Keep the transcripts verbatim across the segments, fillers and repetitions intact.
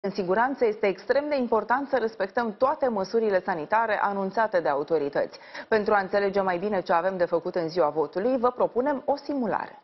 În siguranță este extrem de important să respectăm toate măsurile sanitare anunțate de autorități. Pentru a înțelege mai bine ce avem de făcut în ziua votului, vă propunem o simulare.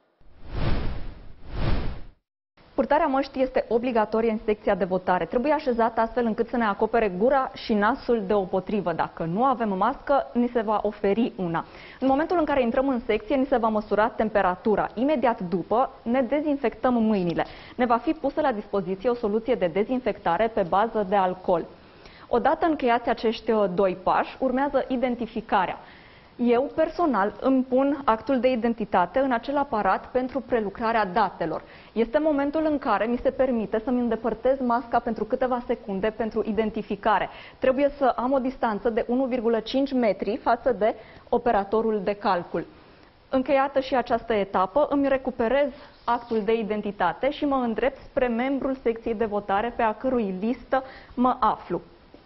Purtarea măștii este obligatorie în secția de votare. Trebuie așezată astfel încât să ne acopere gura și nasul deopotrivă. Dacă nu avem mască, ni se va oferi una. În momentul în care intrăm în secție, ni se va măsura temperatura. Imediat după, ne dezinfectăm mâinile. Ne va fi pusă la dispoziție o soluție de dezinfectare pe bază de alcool. Odată încheiați acești doi pași, urmează identificarea. Eu, personal, îmi pun actul de identitate în acel aparat pentru prelucrarea datelor. Este momentul în care mi se permite să-mi îndepărtez masca pentru câteva secunde pentru identificare. Trebuie să am o distanță de unu virgulă cinci metri față de operatorul de calcul. Încheiată și această etapă, îmi recuperez actul de identitate și mă îndrept spre membrul secției de votare pe a cărui listă mă aflu.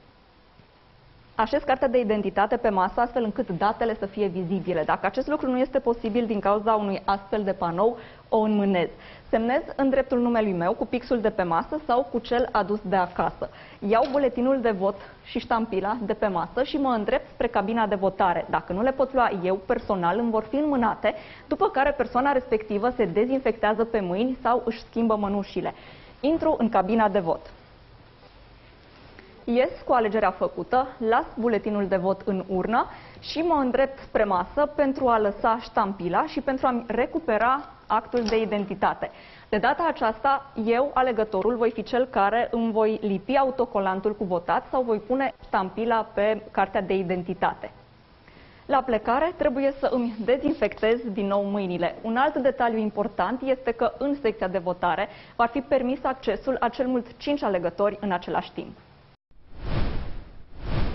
Așez cartea de identitate pe masă astfel încât datele să fie vizibile. Dacă acest lucru nu este posibil din cauza unui astfel de panou, o înmânez. Semnez în dreptul numelui meu cu pixul de pe masă sau cu cel adus de acasă. Iau buletinul de vot și ștampila de pe masă și mă îndrept spre cabina de votare. Dacă nu le pot lua eu personal, îmi vor fi înmânate, după care persoana respectivă se dezinfectează pe mâini sau își schimbă mănușile. Intru în cabina de vot. Ies cu alegerea făcută, las buletinul de vot în urnă și mă îndrept spre masă pentru a lăsa ștampila și pentru a-mi recupera actul de identitate. De data aceasta, eu, alegătorul, voi fi cel care îmi voi lipi autocolantul cu votat sau voi pune ștampila pe cartea de identitate. La plecare trebuie să îmi dezinfectez din nou mâinile. Un alt detaliu important este că în secția de votare va fi permis accesul a cel mult cinci alegători în același timp.